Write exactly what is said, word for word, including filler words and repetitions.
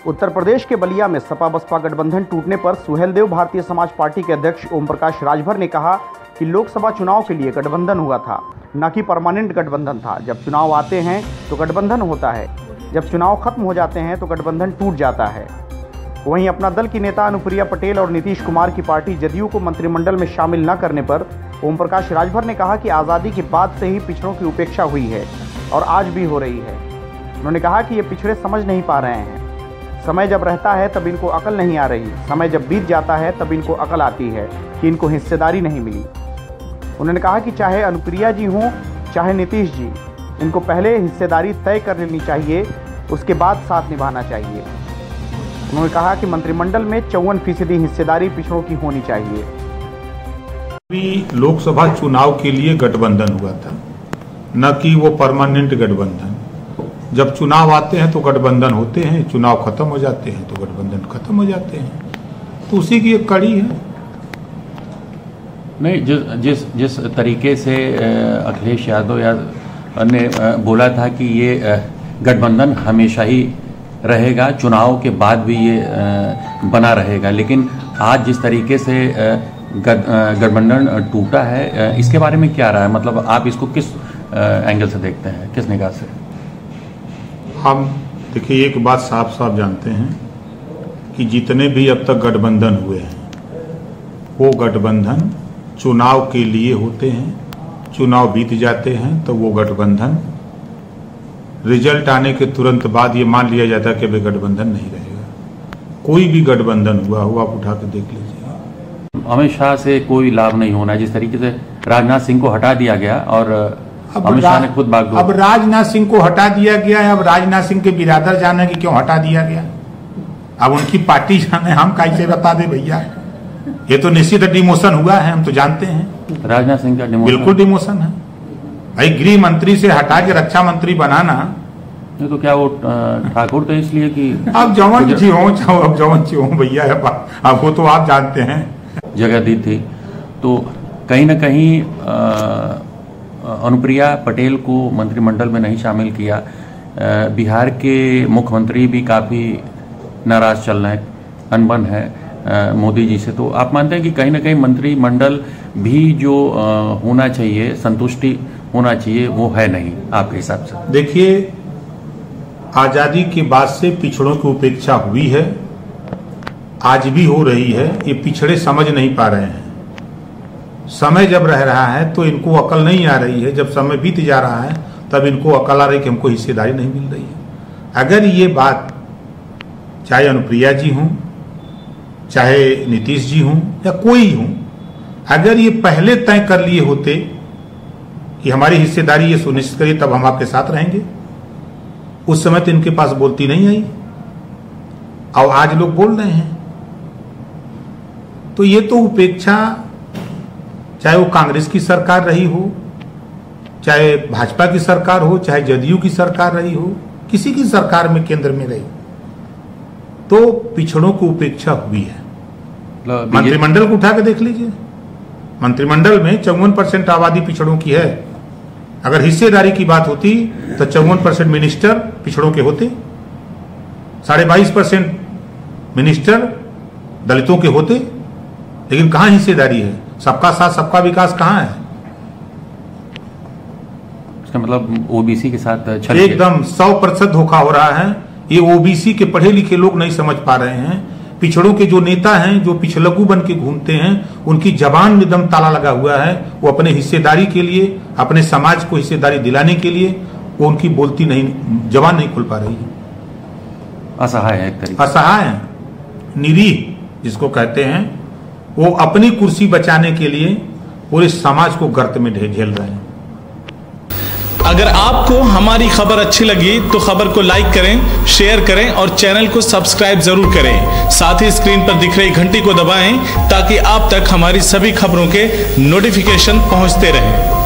उत्तर प्रदेश के बलिया में सपा बसपा गठबंधन टूटने पर सुहेलदेव भारतीय समाज पार्टी के अध्यक्ष ओम प्रकाश राजभर ने कहा कि लोकसभा चुनाव के लिए गठबंधन हुआ था, न कि परमानेंट गठबंधन था। जब चुनाव आते हैं तो गठबंधन होता है, जब चुनाव खत्म हो जाते हैं तो गठबंधन टूट जाता है। वहीं अपना दल की नेता अनुप्रिया पटेल और नीतीश कुमार की पार्टी जदयू को मंत्रिमंडल में शामिल न करने पर ओम प्रकाश राजभर ने कहा कि आज़ादी के बाद से ही पिछड़ों की उपेक्षा हुई है और आज भी हो रही है। उन्होंने कहा कि ये पिछड़े समझ नहीं पा रहे हैं। समय जब रहता है तब इनको अकल नहीं आ रही, समय जब बीत जाता है तब इनको अकल आती है कि इनको हिस्सेदारी नहीं मिली। उन्होंने कहा कि चाहे अनुप्रिया जी हों चाहे नीतीश जी, इनको पहले हिस्सेदारी तय कर लेनी चाहिए, उसके बाद साथ निभाना चाहिए। उन्होंने कहा कि मंत्रिमंडल में चौवन फीसदी हिस्सेदारी पिछड़ों की होनी चाहिए। अभी लोकसभा चुनाव के लिए गठबंधन हुआ था, न कि वो परमानेंट गठबंधन। जब चुनाव आते हैं तो गठबंधन होते हैं, चुनाव खत्म हो जाते हैं तो गठबंधन खत्म हो जाते हैं, तो उसी की एक कड़ी है। नहीं, जिस जिस जिस तरीके से अखिलेश यादव या ने बोला था कि ये गठबंधन हमेशा ही रहेगा, चुनाव के बाद भी ये बना रहेगा, लेकिन आज जिस तरीके से गठबंधन टूटा है, इसके बारे में क्या रहा है? मतलब आप इसको किस एंगल से देखते हैं, किस निगाह से? हम देखिए, एक बात साफ साफ जानते हैं कि जितने भी अब तक गठबंधन हुए हैं वो गठबंधन चुनाव के लिए होते हैं। चुनाव बीत जाते हैं तो वो गठबंधन रिजल्ट आने के तुरंत बाद ये मान लिया जाता है कि वे गठबंधन नहीं रहेगा। कोई भी गठबंधन हुआ हो आप उठा के देख लीजिए। अमित शाह से कोई लाभ नहीं होना, जिस तरीके से राजनाथ सिंह को हटा दिया गया और अमित शाह ने खुद भाग अब राजनाथ सिंह को हटा दिया गया है। अब राजनाथ सिंह के बिरादर जाने की क्यों हटा दिया गया? अब उनकी पार्टी जाने, हम कैसे बता दे भैया? ये तो निश्चित डिमोशन हुआ है, हम तो जानते हैं। राजनाथ सिंह का डिमोशन बिल्कुल डिमोशन है भाई। गृह मंत्री से हटा के रक्षा मंत्री बनाना, ये तो क्या वो ठाकुर थे इसलिए कि अब जवान जी हो अब जवान जी हो भैया, अब वो तो आप जानते हैं। जगह दी थी तो कहीं ना कहीं अनुप्रिया पटेल को मंत्रिमंडल में नहीं शामिल किया। बिहार के मुख्यमंत्री भी काफ़ी नाराज चल रहे हैं, अनबन है मोदी जी से। तो आप मानते हैं कि कहीं ना कहीं मंत्रिमंडल भी जो होना चाहिए, संतुष्टि होना चाहिए, वो है नहीं आपके हिसाब से? देखिए, आज़ादी के बाद से पिछड़ों की उपेक्षा हुई है, आज भी हो रही है। ये पिछड़े समझ नहीं पा रहे हैं। समय जब रह रहा है तो इनको अकल नहीं आ रही है, जब समय बीत जा रहा है तब इनको अकल आ रही है कि हमको हिस्सेदारी नहीं मिल रही है। अगर ये बात चाहे अनुप्रिया जी हों चाहे नीतीश जी हों या कोई हों, अगर ये पहले तय कर लिए होते कि हमारी हिस्सेदारी ये सुनिश्चित करिए तब हम आपके साथ रहेंगे, उस समय तो इनके पास बोलती नहीं आई और आज लोग बोल रहे हैं। तो ये तो उपेक्षा, चाहे वो कांग्रेस की सरकार रही हो, चाहे भाजपा की सरकार हो, चाहे जदयू की सरकार रही हो, किसी की सरकार में केंद्र में रही, तो पिछड़ों की उपेक्षा हुई है। मंत्रिमंडल को उठा के देख लीजिए, मंत्रिमंडल में चौवन परसेंट आबादी पिछड़ों की है। अगर हिस्सेदारी की बात होती तो चौवन परसेंट मिनिस्टर पिछड़ों के होते, साढ़े बाईस परसेंट मिनिस्टर दलितों के होते, लेकिन कहां हिस्सेदारी है? सबका साथ सबका विकास कहां है? इसका मतलब ओबीसी के साथ एकदम सौ प्रतिशत धोखा हो रहा है। ये ओबीसी के पढ़े लिखे लोग नहीं समझ पा रहे हैं। पिछड़ों के जो नेता हैं, जो पिछलकू बन के घूमते हैं, उनकी जबान में दम ताला लगा हुआ है। वो अपने हिस्सेदारी के लिए, अपने समाज को हिस्सेदारी दिलाने के लिए वो उनकी बोलती नहीं, जबान नहीं खुल पा रही है। असहाय है, एक तरीके असहाय, निरीह जिसको कहते हैं, वो अपनी कुर्सी बचाने के लिए पूरे समाज को गर्त में झेल रहे हैं। अगर आपको हमारी खबर अच्छी लगी तो खबर को लाइक करें, शेयर करें और चैनल को सब्सक्राइब जरूर करें। साथ ही स्क्रीन पर दिख रही घंटी को दबाएं ताकि आप तक हमारी सभी खबरों के नोटिफिकेशन पहुंचते रहें।